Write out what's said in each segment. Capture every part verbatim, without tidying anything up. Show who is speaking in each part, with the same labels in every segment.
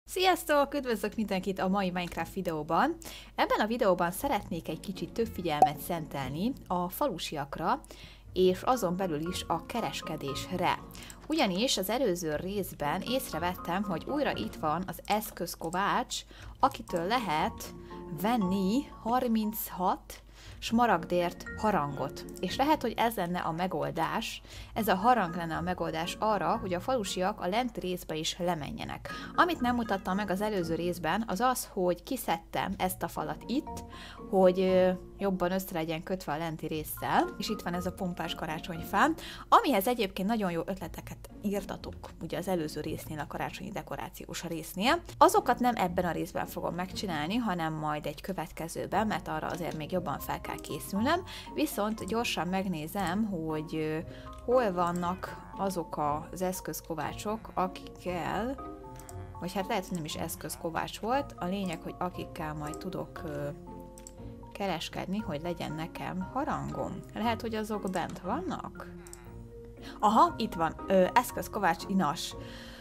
Speaker 1: Sziasztok! Üdvözlök mindenkit a mai Minecraft videóban. Ebben a videóban szeretnék egy kicsit több figyelmet szentelni a falusiakra, és azon belül is a kereskedésre. Ugyanis az előző részben észrevettem, hogy újra itt van az eszközkovács, akitől lehet venni harminchat smaragdért harangot. És lehet, hogy ez lenne a megoldás, ez a harang lenne a megoldás arra, hogy a falusiak a lenti részbe is lemenjenek. Amit nem mutattam meg az előző részben, az az, hogy kiszedtem ezt a falat itt, hogy jobban össze legyen kötve a lenti résszel, és itt van ez a pompás karácsonyfa, amihez egyébként nagyon jó ötleteket írtatok, ugye az előző résznél, a karácsonyi dekorációs résznél. Azokat nem ebben a részben fogom megcsinálni, hanem majd egy következőben, mert arra azért még jobban fel kell készülnem, viszont gyorsan megnézem, hogy hol vannak azok az eszközkovácsok, akikkel, vagy hát lehet, hogy nem is eszközkovács volt, a lényeg, hogy akikkel majd tudok kereskedni, hogy legyen nekem harangom. Lehet, hogy azok bent vannak? Aha, itt van. Ö, eszközkovács inas.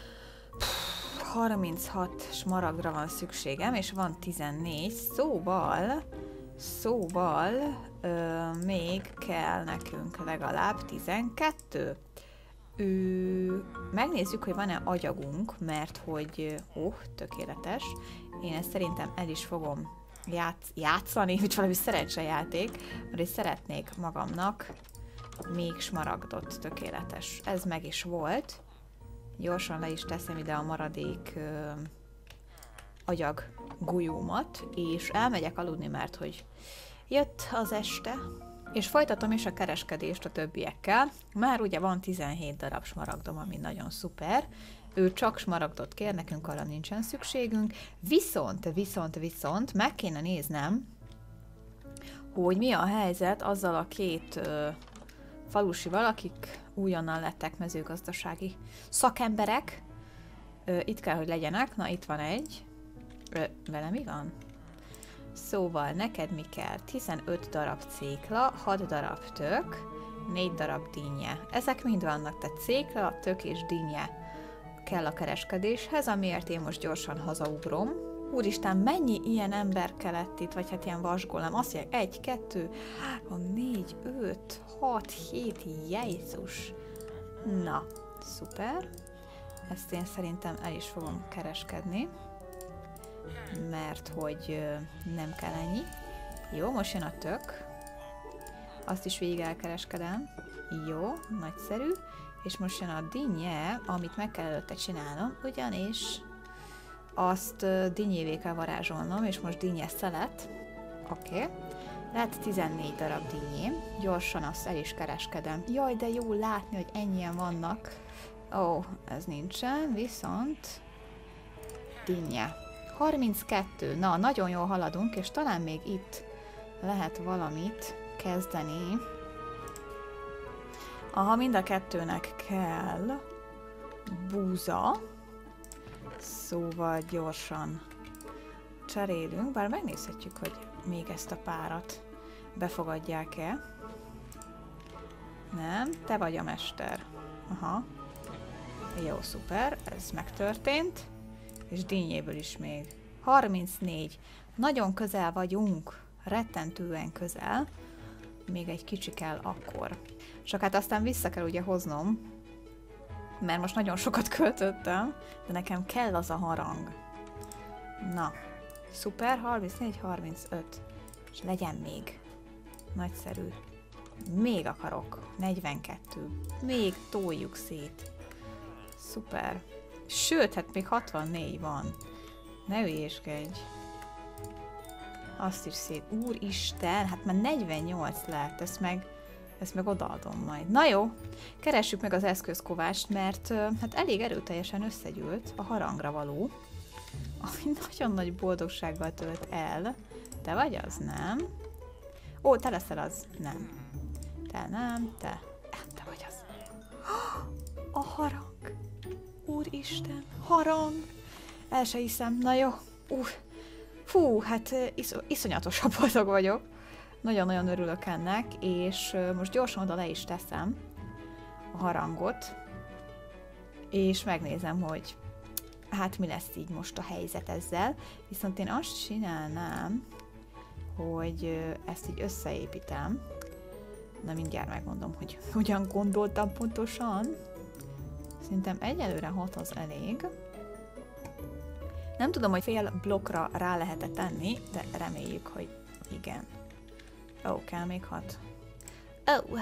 Speaker 1: Pff, harminchat smaragdra van szükségem, és van tizennégy, szóval, szóval ö, még kell nekünk legalább tizenkettő. Ö, megnézzük, hogy van-e agyagunk, mert hogy, ó, oh, tökéletes. Én ezt szerintem el is fogom Játsz, játszani, hogy valami szerencsejáték, mert is szeretnék magamnak még smaragdot, tökéletes. Ez meg is volt. Gyorsan le is teszem ide a maradék ö, agyag gulyómat, és elmegyek aludni, mert hogy jött az este, és folytatom is a kereskedést a többiekkel. Már ugye van tizenhét darab smaragdom, ami nagyon szuper. Ő csak smaragdot kér, nekünk arra nincsen szükségünk, viszont, viszont, viszont meg kéne néznem, hogy mi a helyzet azzal a két ö, falusival, akik újonnan lettek mezőgazdasági szakemberek. Ö, itt kell, hogy legyenek, na itt van egy. Ö, vele mi van? Szóval neked mi kell? tizenöt darab cékla, hat darab tök, négy darab dinnye. Ezek mind vannak, tehát cékla, tök és dinnye kell a kereskedéshez, amiért én most gyorsan hazaugrom. Úristen, mennyi ilyen ember kellett itt, vagy hát ilyen vasgolem. Azt mondják, egy, kettő, három, négy, öt, hat, hét, Jézus. Na, szuper. Ezt én szerintem el is fogom kereskedni, mert hogy nem kell ennyi. Jó, most jön a tök. Azt is végig elkereskedem. Jó, nagyszerű. És most jön a dinnye, amit meg kell előtte csinálnom, ugyanis azt uh, dinnyévé kell varázsolnom, és most dinnye szelet. Oké. Okay. Lehet tizennégy darab dinnyém. Gyorsan azt el is kereskedem. Jaj, de jó látni, hogy ennyien vannak. Ó, ez nincsen, viszont dinnye. harminckettő. Na, nagyon jól haladunk, és talán még itt lehet valamit kezdeni. Aha, mind a kettőnek kell búza, szóval gyorsan cserélünk, bár megnézhetjük, hogy még ezt a párat befogadják-e. Nem, te vagy a mester. Aha. Jó, szuper, ez megtörtént. És dinnyéből is még. harmincnégy. Nagyon közel vagyunk, rettentően közel. Még egy kicsi kell akkor. Csak hát aztán vissza kell ugye hoznom, mert most nagyon sokat költöttem, de nekem kell az a harang. Na, szuper, harmincnégy, harmincöt. És legyen még. Nagyszerű. Még akarok. negyvenkettő. Még toljuk szét. Szuper. Sőt, hát még hatvannégy van. Ne ügyéskedj. Azt is szép. Úristen, hát már negyvennyolc lett, ezt meg, ezt meg odaadom majd. Na jó, keressük meg az eszközkovást, mert hát elég erőteljesen összegyűlt a harangra való, ami nagyon nagy boldogsággal tölt el. Te vagy az, nem? Ó, te leszel az? Nem. Te nem, te. Te vagy az. A harang. Úristen, harang. El se hiszem, na jó. Uh. Fú, hát isz iszonyatosan boldog vagyok. Nagyon-nagyon örülök ennek, és most gyorsan oda le is teszem a harangot, és megnézem, hogy hát mi lesz így most a helyzet ezzel. Viszont én azt csinálnám, hogy ezt így összeépítem. Na mindjárt megmondom, hogy hogyan gondoltam pontosan. Szerintem egyelőre hat az elég. Nem tudom, hogy fél blokkra rá lehet-e tenni, de reméljük, hogy igen. Ó, oh, kell még hat. Ó! Oh.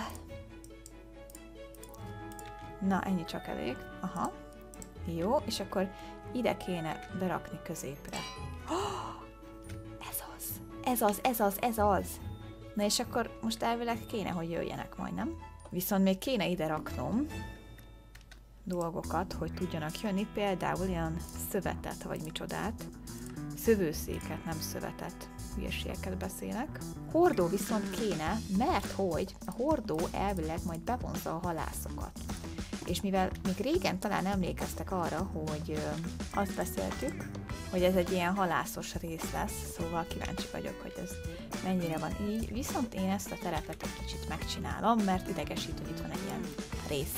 Speaker 1: Na, ennyi csak elég. Aha. Jó, és akkor ide kéne berakni középre. Oh, ez az! Ez az, ez az, ez az! Na és akkor most elvileg kéne, hogy jöjjenek majd, nem? Viszont még kéne ide raknom dolgokat, hogy tudjanak jönni, például ilyen szövetet, vagy micsodát. Szövőszéket, nem szövetet. Hülyeségeket beszélek. Hordó viszont kéne, mert hogy a hordó elvileg majd bevonza a halászokat. És mivel még régen talán emlékeztek arra, hogy ö, azt beszéltük, hogy ez egy ilyen halászos rész lesz, szóval kíváncsi vagyok, hogy ez mennyire van így, viszont én ezt a terepet egy kicsit megcsinálom, mert idegesít, hogy itt van egy ilyen rész.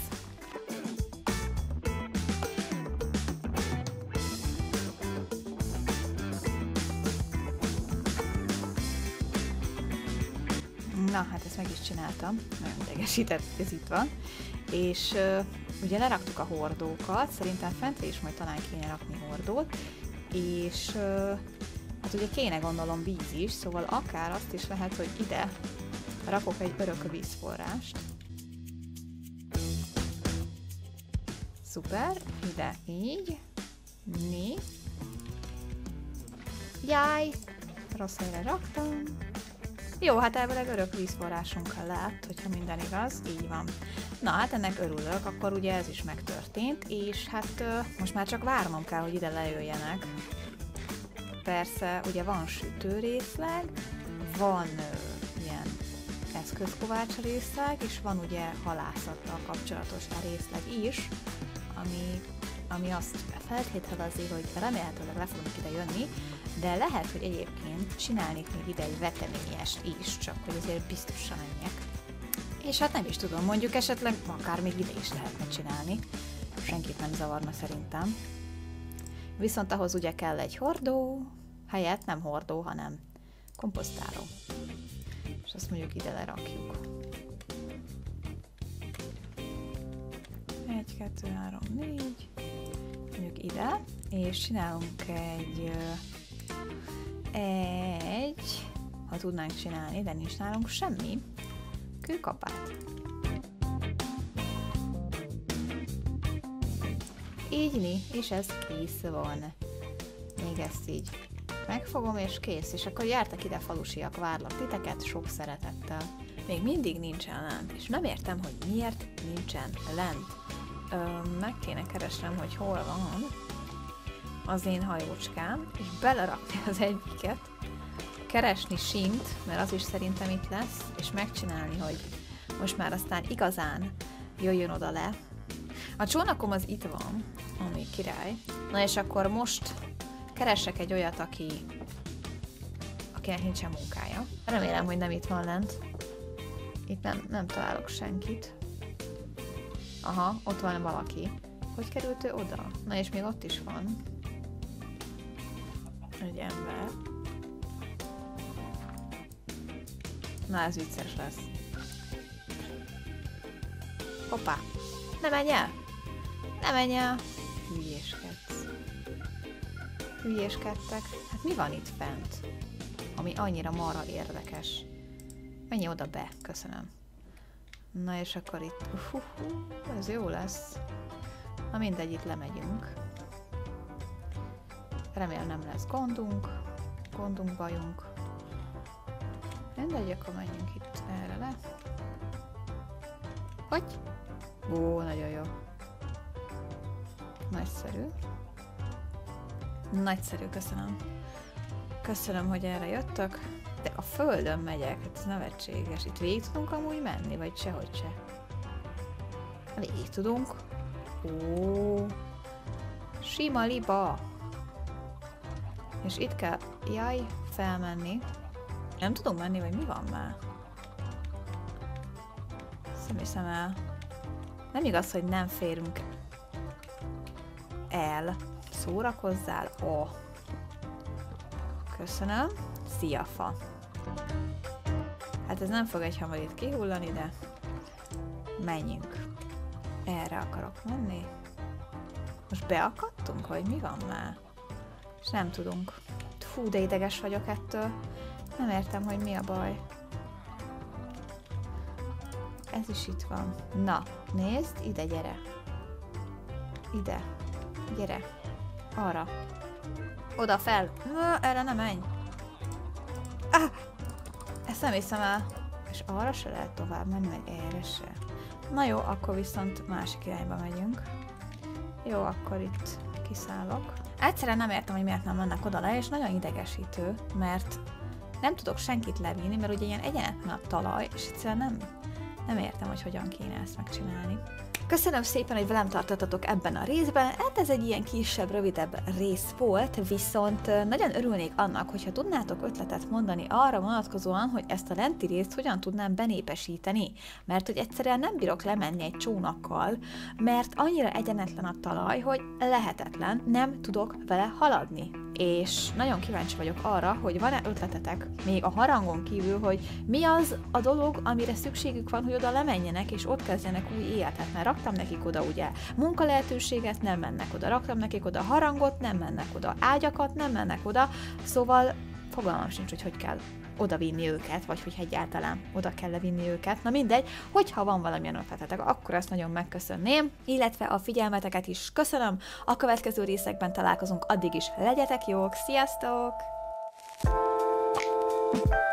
Speaker 1: Na, hát ezt meg is csináltam, nagyon idegesített, ez itt van. És uh, ugye leraktuk a hordókat, szerintem fentre is majd talán kéne rakni hordót, és uh, hát ugye kéne gondolom víz is, szóval akár azt is lehet, hogy ide rakok egy örök vízforrást. Szuper, ide így, mi? Jaj, rossz helyre raktam. Jó, hát elvileg örök vízforrásunkkal lett, hogyha minden igaz, így van. Na, hát ennek örülök, akkor ugye ez is megtörtént, és hát most már csak várnom kell, hogy ide lejöjjenek. Persze, ugye van sütőrészleg, van ö, ilyen eszközkovács részleg, és van ugye halászattal kapcsolatos részleg is, ami, ami azt feltételezi, hogy remélhetőleg le fogunk ide jönni, de lehet, hogy egyébként csinálnék még ide egy veteményest is, csak hogy azért biztosan menjek. És hát nem is tudom, mondjuk esetleg akár még ide is lehetne csinálni. Senkit nem zavarna szerintem. Viszont ahhoz ugye kell egy hordó, helyett nem hordó, hanem komposztáló. És azt mondjuk ide lerakjuk. Egy, kettő, három, négy. Mondjuk ide, és csinálunk egy egy, ha tudnánk csinálni, de nincs nálunk semmi, kőkapát. Ígyni, és ez kész van. Még ezt így megfogom, és kész. És akkor jártak ide, falusiak, várlak titeket sok szeretettel. Még mindig nincsen lent, és nem értem, hogy miért nincsen lent. Ö, meg kéne keresnem, hogy hol van az én hajócskám, és belerakni az egyiket, keresni Sint, mert az is szerintem itt lesz, és megcsinálni, hogy most már aztán igazán jöjjön oda le. A csónakom az itt van, ami király. Na és akkor most keresek egy olyat, aki, akinek nincsen munkája. Remélem, hogy nem itt van lent. Itt nem, nem találok senkit. Aha, ott van valaki. Hogy került ő oda? Na és még ott is van egy ember. Na, ez vicces lesz. Hoppá! Ne menj el! Ne menj el! Hülyéskedsz. Hülyéskedtek. Hát mi van itt fent? Ami annyira marha érdekes. Menj oda be, köszönöm. Na és akkor itt... Uh, uh, uh, ez jó lesz. Na mindegy, itt lemegyünk. Remélem nem lesz gondunk. Gondunk, bajunk. Mindegy, akkor menjünk itt erre le. Hogy? Ó, nagyon jó. Nagyszerű. Nagyszerű, köszönöm. Köszönöm, hogy erre jöttök. De a földön megyek, hát ez nevetséges. Itt végig tudunk amúgy menni, vagy sehogy se. Végig tudunk. Ó, sima liba. És itt kell, jaj, felmenni. Nem tudom menni, vagy mi van már? Nem hiszem el. Nem igaz, hogy nem férünk el. Szórakozzál. Ó. Oh. Köszönöm. Szia, fa. Hát ez nem fog egy hamar itt kihullani, de menjünk. Erre akarok menni. Most beakadtunk, vagy mi van már? És nem tudunk. Fú, de ideges vagyok ettől. Nem értem, hogy mi a baj. Ez is itt van. Na, nézd, ide gyere. Ide. Gyere. Arra. Oda fel. Na, erre nem menj. Ah! Ezt nem hiszem el. És arra se lehet tovább menni, meg erre se. Na jó, akkor viszont másik irányba megyünk. Jó, akkor itt kiszállok. Egyszerűen nem értem, hogy miért nem mennek oda le, és nagyon idegesítő, mert nem tudok senkit levinni, mert ugye ilyen egyenetlen a talaj, és egyszerűen nem, nem értem, hogy hogyan kéne ezt megcsinálni. Köszönöm szépen, hogy velem tartottatok ebben a részben, hát ez egy ilyen kisebb, rövidebb rész volt, viszont nagyon örülnék annak, hogyha tudnátok ötletet mondani arra vonatkozóan, hogy ezt a lenti részt hogyan tudnám benépesíteni, mert hogy egyszerűen nem bírok lemenni egy csónakkal, mert annyira egyenetlen a talaj, hogy lehetetlen, nem tudok vele haladni. És nagyon kíváncsi vagyok arra, hogy van-e ötletetek még a harangon kívül, hogy mi az a dolog, amire szükségük van, hogy oda lemenjenek, és ott kezdjenek új életet, mert raktam nekik oda ugye munkalehetőséget, nem mennek oda, raktam nekik oda harangot, nem mennek oda, ágyakat, nem mennek oda, szóval fogalmam sincs, hogy hogy kell oda vinni őket, vagy hogy egyáltalán oda kell levinni őket. Na mindegy, hogyha van valamilyen ötletetek, akkor ezt nagyon megköszönném, illetve a figyelmeteket is köszönöm. A következő részekben találkozunk, addig is legyetek jók, sziasztok!